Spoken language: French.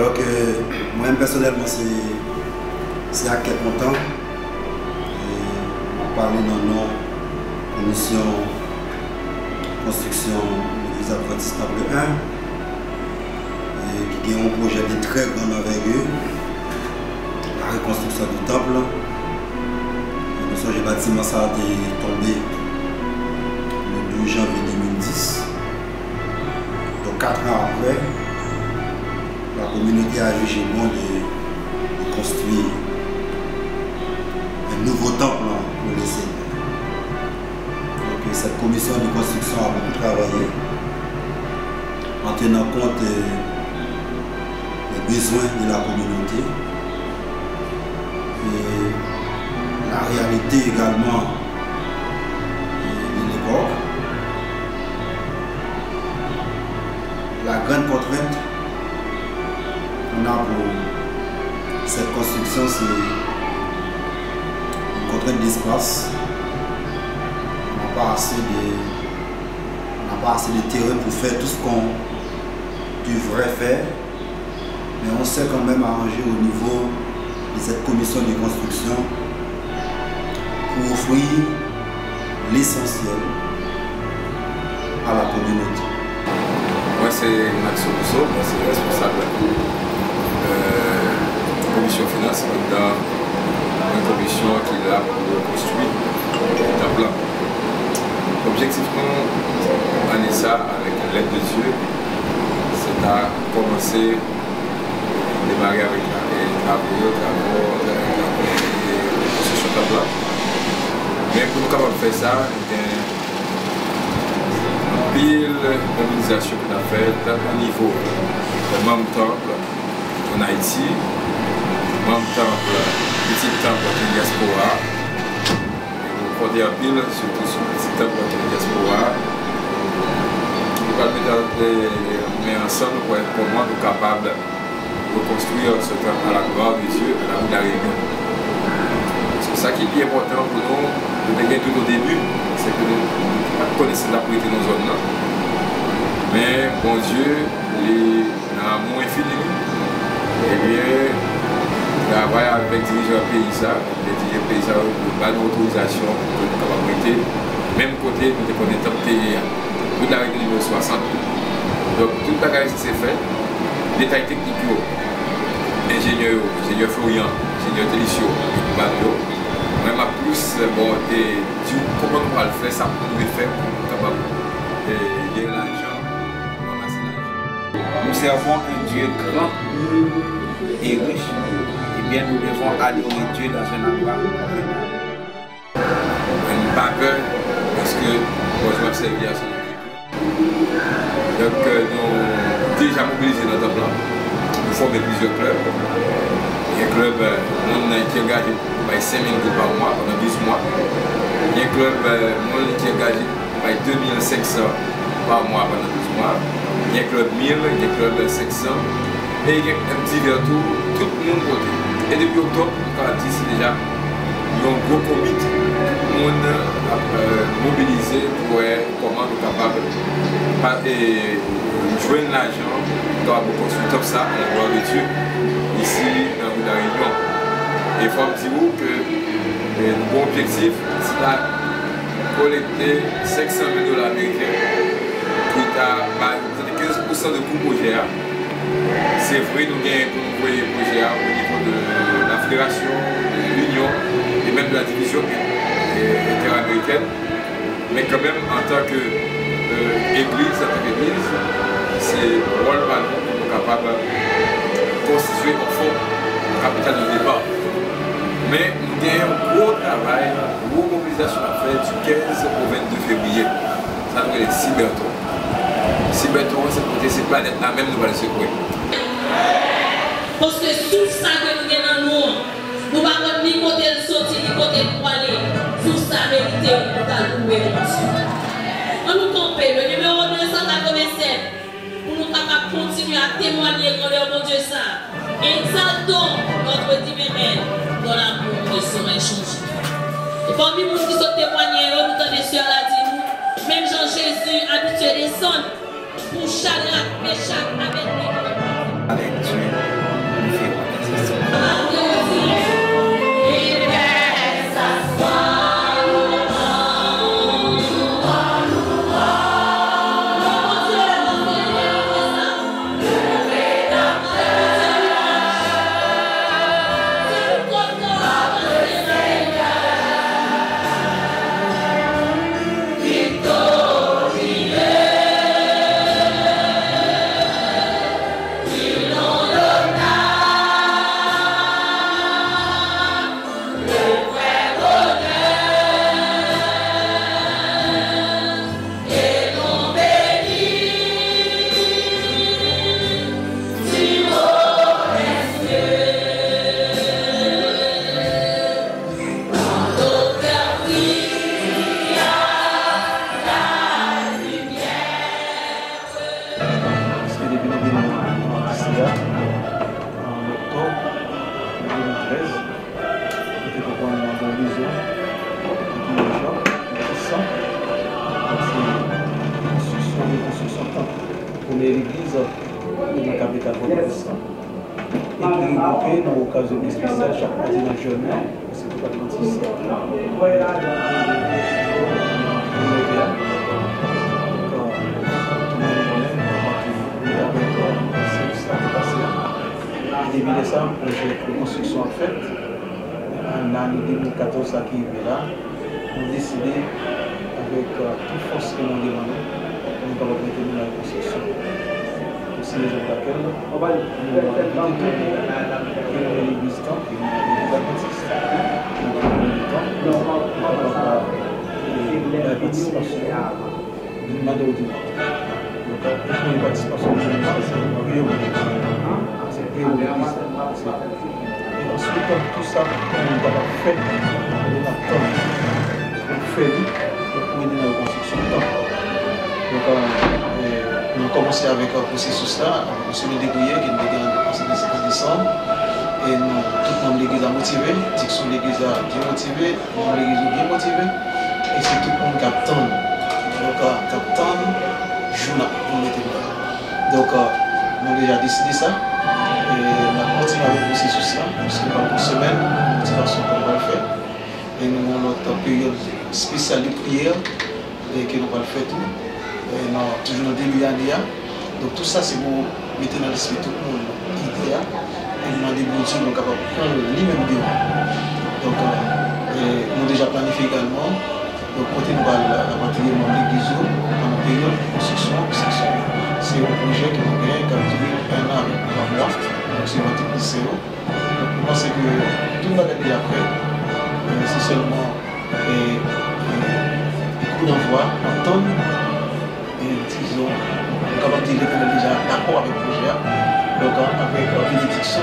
Donc, moi personnellement, c'est à quel montant. On parle dans nos commission construction de l'église adventiste Temple 1, qui a un projet de très grande envergure, la reconstruction du temple. Nous sommes le bâtiment ça a été tombé le 2 janvier 2010. Donc 4 ans après, la communauté a jugé bon de construire un nouveau temple pour les Seigneurs. Donc cette commission de construction a beaucoup travaillé en tenant compte des besoins de la communauté et la réalité également de l'époque. La grande contrainte qu'on a pour cette construction, c'est une contrainte d'espace. On n'a pas assez de terrain pour faire tout ce qu'on devrait faire. Mais on s'est quand même arrangé au niveau de cette commission de construction pour offrir l'essentiel à la communauté. Moi c'est Max Rousseau, moi c'est responsable de la commission finance dans une commission qui est là pour construire le temple. Objectivement, on est ça avec l'aide de Dieu, c'est à commencer démarrer avec les travaux, la construction de temple. Mais pour nous capables de faire ça, il y a une pile d'organisation qu'on a faite au niveau de même temple en Haïti, même temple, petit temple en diaspora. Nous comptons en pile surtout sur le petit temple en diaspora. Nous allons mettre ensemble pour être comment nous capables de construire ce temple à la gloire de Dieu, à la rue de la Réunion. C'est ça qui est bien important pour nous, de gagner tout au début, c'est que nous connaissons la priorité dans nos zones là. Mais bon Dieu, il a un amour infini. Et bien, travaille avec les dirigeants paysans, les dirigeants paysans de bonne autorisation pour nous capables. Même côté, nous devons être tout la règle numéro 60. Donc, tout le bagage qui s'est fait, détails techniques, ingénieur Florian, ingénieur Télicio, Babio, même à plus, bon, et comment on va le faire, ça pour nous faire pour nous capables de gagner l'argent, ramasser l'argent. Nous servons un Dieu grand et riche, et bien nous devons adorer Dieu dans un endroit convenable. On n'a pas peur parce que moi je m'observe à son équipe. Donc nous déjà mobilisé notre plan. Nous formons plusieurs clubs. Il y a un club qui est engagé par 5 000 € par mois pendant 12 mois. Il y a un club qui est engagé par 2 500 par mois pendant 12 mois. Il y a un club 1000, il y a un club 500. Et il y a un petit vertou, tout le monde voté. Et depuis octobre, on a dit déjà, il y a un gros comité, tout le monde a mobilisé pour être comment nous capables de jouer l'argent pour construire tout ça, à la gloire de Dieu, ici dans la Réunion. Et il faut dire que le bon objectif, c'est de collecter 500 000 $ américains qui a 15% de coût projet. C'est vrai, nous avons un projet au niveau de la fédération, de l'Union et même de la division interaméricaine. Mais quand même, en tant qu'église, c'est rôle pour nous capable de constituer au fond le capital de départ. Mais nous avons un gros travail, une grosse mobilisation à faire du 15 au 22 février. Ça doit être Cybertron. Cybertron, c'est pour ces planètes-là, même nous allons les secouer. Parce que tout ça que nous avons nous ne pouvons pas ni côté de sortir, ni côté de aller. Tout ça mérite pour trouver ensuite. On nous compte le numéro 287 pour nous capables de continuer à témoigner dans leur Dieu ça. Exaltons notre divin dans l'amour de son échange. Et parmi nous qui sont témoignés, nous tenons sur la dit même Jean-Jésus habitué descendre pour Shadrach, Meshach, Abednego. Avec Dieu. 13. Et puis pourquoi on a un besoin de construction pour l'église de la capitale protestante. Et puis regroupé dans l'occasion spéciale chaque mois dans la journée, c'est tout l'Adventiste. Début décembre, le projet de construction en fait, en l'année 2014 qui est là, on a décidé avec toute force que nous demandons, nous allons maintenir la construction. C'est les raisons pour lesquelles nous avons détourné l'église temps, qui est les adventistes. Nous avons du temps, nous avons la participation d'une manière ou d'une autre. Donc, la participation d'une manière, c'est prier l'église. Et ensuite, tout ça, on va faire, on va attendre, on fait pour aider dans la construction de temps. Donc, on a commencé avec un processus là, avec M. Dégouillet qui nous a en décembre. Et nous, tout le monde de l'église a motivé, direction de l'église a bien motivé, nous de l'église a bien motivé. Et c'est tout le monde qui attend. Donc, qui attend, jour pour mettre là. Donc, nous avons déjà décidé ça. Et on a continué avec le processus là, parce que dans une semaine, motivation qu'on va le faire. Et nous avons notre période spéciale de prière, et que nous allons le faire tout. Et non, toujours dans le début de l'année. Donc tout ça, c'est pour mettre dans l'esprit tout le monde l'idée. Et demander bon Dieu, nous sommes capables de prendre lui-même Dieu. Donc, nous avons déjà planifié également. Donc, côté nous allons materiel dans l'église, dans la période de construction. C'est un projet qui nous gagne, qui a duré 1 an avec 3 mois. Donc, c'est votre lycée. Donc, pour moi, c'est que tout le monde est déjà prêt. C'est seulement coup d'envoi, entendre. Et disons, comme on dit, on est déjà d'accord avec le projet. Donc, avec la bénédiction,